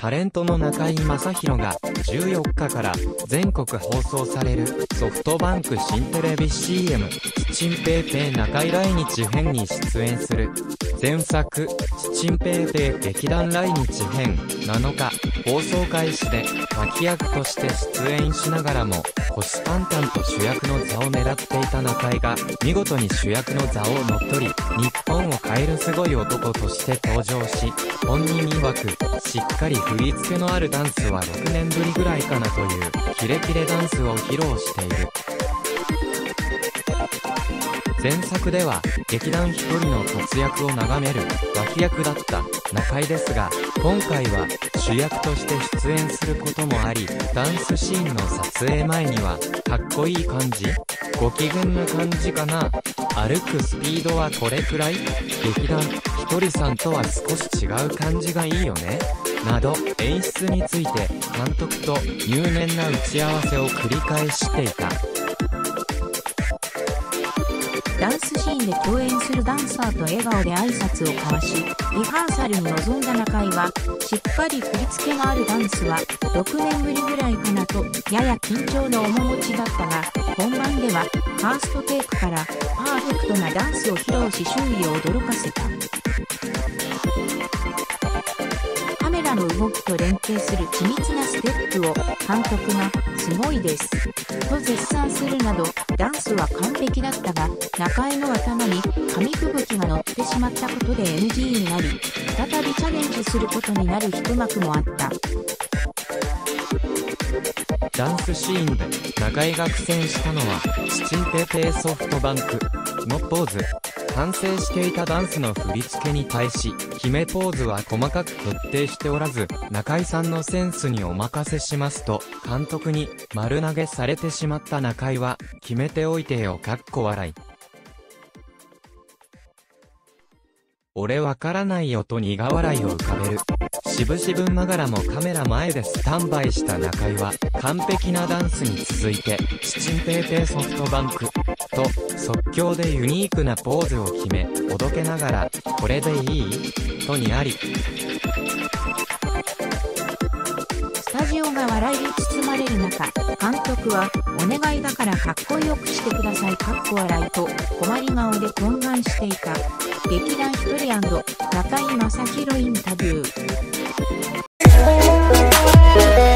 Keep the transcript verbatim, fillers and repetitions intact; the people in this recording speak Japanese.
タレントの中居正広がじゅうよっかから全国放送されるソフトバンク新テレビ シーエム チチンペイペイ中居来日編に出演する。前作チチンペイペイ劇団来日編なのか放送開始で脇役として出演しながらも虎視眈々と主役の座を狙っていた中居が見事に主役の座を乗っ取り日本を変えるすごい男として登場し、本人曰くしっかり振り付けのあるダンスはろくねんぶりぐらいかなというキレキレダンスを披露している。前作では劇団一人の活躍を眺める脇役だった中居ですが、今回は主役として出演することもあり、ダンスシーンの撮影前にはかっこいい感じ、ご機嫌な感じかな、歩くスピードはこれくらい、劇団ひとりさんとは少し違う感じがいいよねなど演出について監督と入念な打ち合わせを繰り返していた。 ダンスシーンで共演するダンサーと笑顔で挨拶を交わし、リハーサルに臨んだ中居は、しっかり振り付けのあるダンスはろくねんぶりぐらいかなとやや緊張の面持ちだったが、本番ではファーストテイクからパーフェクトなダンスを披露し周囲を驚かせた。カメラの動きと連携する緻密なステップを監督がすごいですと絶賛するなど、ダンスは完璧だったが、中居の頭に紙吹雪が乗ってしまったことで エヌジー になり、再びチャレンジすることになる一幕もあった。 ダンスシーンで中居が苦戦したのはチチンペイペイソフトバンクのポーズ。完成していたダンスの振り付けに対し決めポーズは細かく決定しておらず、中居さんのセンスにお任せしますと監督に丸投げされてしまった中居は、決めておいてよかっこ笑い。俺わからないよと苦笑いを浮かべる。渋々ながらもカメラ前でスタンバイした中居は、完璧なダンスに続いて、チチンペイペイソフトバンクと即興でユニークなポーズを決め、おどけながら、これでいいとにあり。 スタジオが笑いに包まれる中、監督は、お願いだからかっこよくしてくださいかっこ笑いと困り顔で懇願していた。劇団ひとり&中居正広インタビュー。